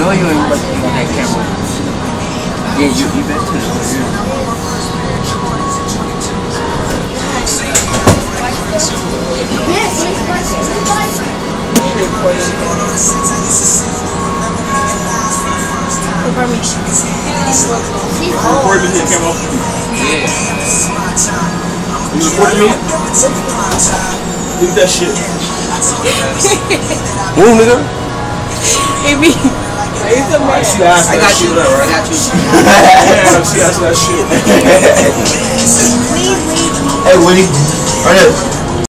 know you ain't looking on that camera. Yeah, you better turn it over here. Recording me, camera. Yeah. You recording me? Leave that shit. Move, nigga. It be. It's a man. I got you, though. I got you. Yeah, she asked that shit. Hey, Woody. Right here.